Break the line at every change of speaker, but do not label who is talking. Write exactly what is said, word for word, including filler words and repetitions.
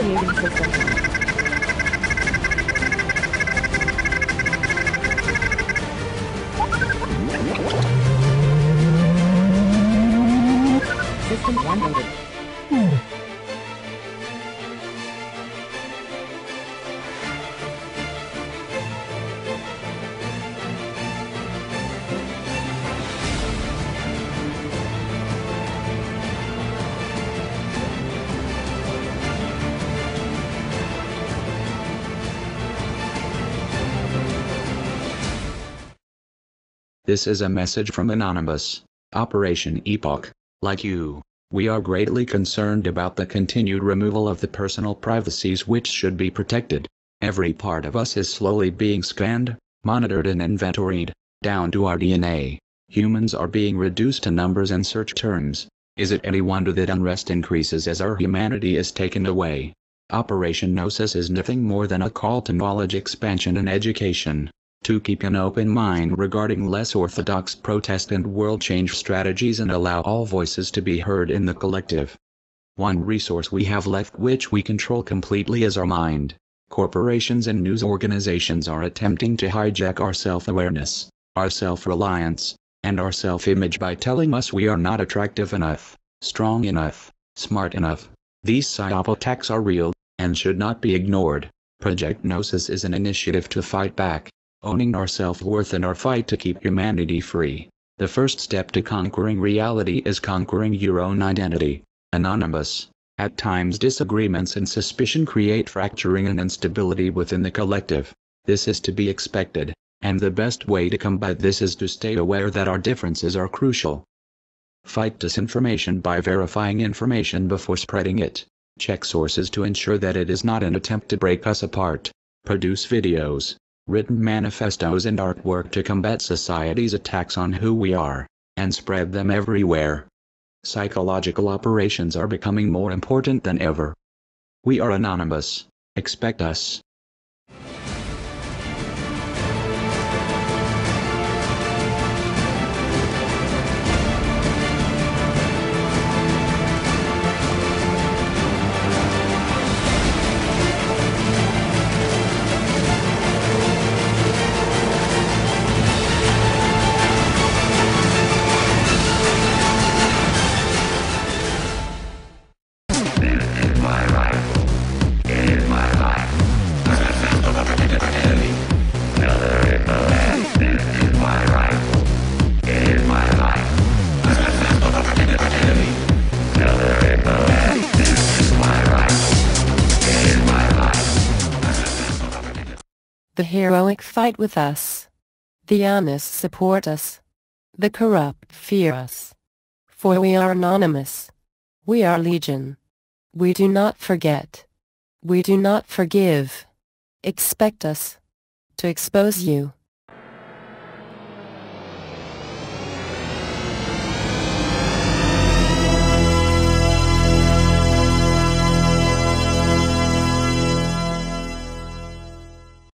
Initiating system. System downloaded.
This is a message from Anonymous. Operation Epoch. Like you, we are greatly concerned about the continued removal of the personal privacies which should be protected. Every part of us is slowly being scanned, monitored and inventoried, down to our D N A. Humans are being reduced to numbers and search terms. Is it any wonder that unrest increases as our humanity is taken away? Operation Newz is nothing more than a call to knowledge expansion and education. To keep an open mind regarding less orthodox protest and world change strategies and allow all voices to be heard in the collective. One resource we have left which we control completely is our mind. Corporations and news organizations are attempting to hijack our self-awareness, our self-reliance, and our self-image by telling us we are not attractive enough, strong enough, smart enough. These psyop attacks are real, and should not be ignored. Project Newz is an initiative to fight back, owning our self-worth in our fight to keep humanity free. The first step to conquering reality is conquering your own identity. Anonymous. At times disagreements and suspicion create fracturing and instability within the collective. This is to be expected, and the best way to combat this is to stay aware that our differences are crucial. Fight disinformation by verifying information before spreading it. Check sources to ensure that it is not an attempt to break us apart. Produce videos, written manifestos and artwork to combat society's attacks on who we are, and spread them everywhere. Psychological operations are becoming more important than ever. We are Anonymous. Expect us.
The heroic fight with us. The honest support us. The corrupt fear us. For we are anonymous. We are legion. We do not forget. We do not forgive. Expect us to expose you.